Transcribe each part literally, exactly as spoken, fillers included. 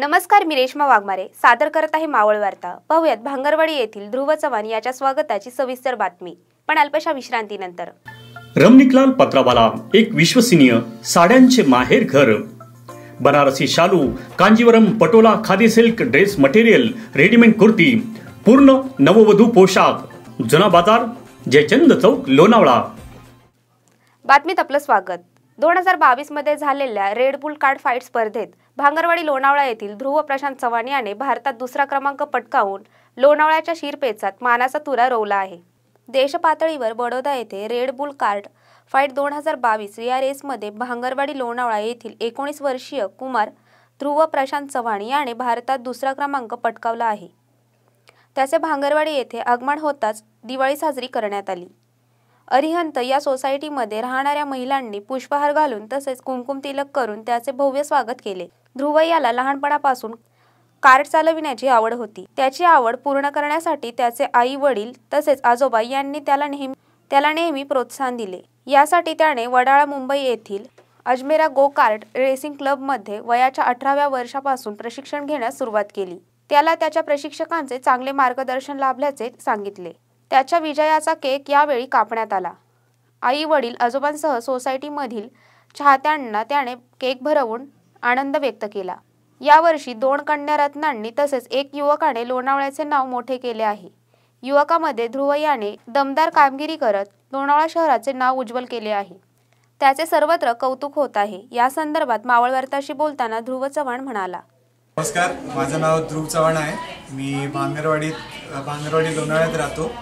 नमस्कार, मी रेश्मा वाघमारे सादर करत आहे मावळ वार्ता। पाहुयात भांगरवाडी येथील ध्रुव चव्हाण याच्या स्वागताची सविस्तर बातमी, पण अल्पशा विश्रांतीनंतर। रमणिकलाल पत्रावाला एक विश्वसनीय साड्यांचे माहेर घर। बनारसी शालू, Kanjeevaram patola, khadi silk dress material, readymade kurti, पूर्ण नववधू पोशाख, जुना बाजार, जयचंद चौक, लोणावळा। बातमीत आपलं स्वागत। दोन हजार बावीस मध्ये झालेल्या रेड बुल कार्ड फाईट स्पर्धेत भांगरवाडी लोणावळा येथील ध्रुव प्रशांत चव्हाण याने भारतात दुसरा क्रमांक पटकावून लोणावळ्याच्या शिरपेचात मानाचा तुरा रोवला आहे। देश पातळीवर बडोदा येथे रेड बुल कार्ड फाईट दोन हजार बावीस या रेसमध्ये भांगरवाडी लोणावळा येथील एकोणीस वर्षीय कुमार ध्रुव प्रशांत चव्हाण याने भारतात दुसरा क्रमांक पटकावला आहे। त्याचे भांगरवाडी येथे आगमन होताच दिवाळी साजरी करण्यात आली। अरिहंत या सोसायटीमध्ये राहणाऱ्या महिलांनी पुष्पहार घालून तसेच कुमकुम तिलक करून त्याचे भव्य स्वागत केले। ध्रुव याला लहानपणापासून कार्ड चालविण्याची आवड होती। त्याची आवड पूर्ण करण्यासाठी त्याचे आई वडील तसेच आजोबा यांनी त्याला नेहमी त्याला नेहमी प्रोत्साहन दिले। यासाठी त्याने वडाळा मुंबई येथील अजमेरा गो कार्ट रेसिंग क्लबमध्ये वयाच्या अठराव्या वर्षापासून प्रशिक्षण घेण्यास सुरुवात केली। त्याला त्याच्या प्रशिक्षकांचे चांगले मार्गदर्शन लाभल्याचे सांगितले। त्याच्या विजयाचा केक यावेळी कापण्यात आला। आई वडील आजोबांसह सोसायटीमधील चाहत्यांना त्याने केक भरवून आनंद व्यक्त केला। यावर्षी दोन कन्या रत्नांनी तसेच एक युवकाने लोणावळ्याचे नाव मोठे केले आहे। युवकामध्ये ध्रुव याने दमदार कामगिरी करत लोणावळा शहराचे नाव उज्ज्वल केले आहे। त्याचे सर्वत्र कौतुक होत आहे। या संदर्भात मावळ वार्ताशी बोलताना ध्रुव चव्हाण म्हणाला, नमस्कार, माझं नाव ध्रुव चव्हाण आहे। मी भांगरवाडीत भांगरवाडी लोणावळ्यात राहतो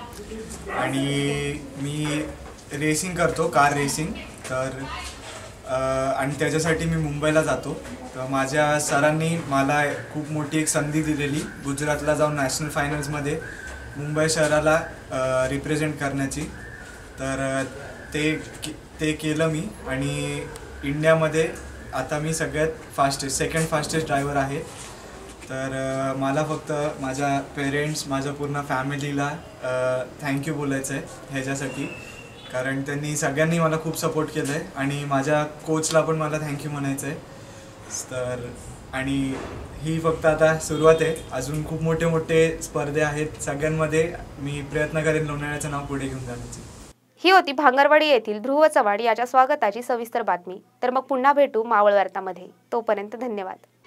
आणि मी रेसिंग करतो, कार रेसिंग। तर आणि त्याच्यासाठी मी मुंबईला जातो। तर माझ्या सरांनी मला खूप मोठी एक संधी दिलेली, गुजरातला जाऊन नॅशनल फायनल्समध्ये मुंबई शहराला रिप्रेझेंट करण्याची। तर ते ते केलं मी आणि इंडियामध्ये आता मी सगळ्यात फास्टेस्ट सेकंड फास्टेस्ट ड्रायव्हर आहे। तर मला फक्त माझ्या पेरेंट्स, माझ्या पूर्ण फॅमिलीला थँक्यू बोलायचं आहे ह्याच्यासाठी, कारण त्यांनी सगळ्यांनी मला खूप सपोर्ट केलं आहे आणि माझ्या कोचला पण मला थँक्यू म्हणायचं आहे। तर आणि ही फक्त आता सुरुवात आहे, अजून खूप मोठे मोठे स्पर्धे आहेत, सगळ्यांमध्ये मी प्रयत्न करेन लोणावळ्याचं नाव पुढे घेऊन जाण्याची। ही होती भांगरवाडी येथील ध्रुव चव्हाण याच्या स्वागताची सविस्तर बातमी। तर मग पुन्हा भेटू मावळ वार्तामध्ये, तोपर्यंत धन्यवाद।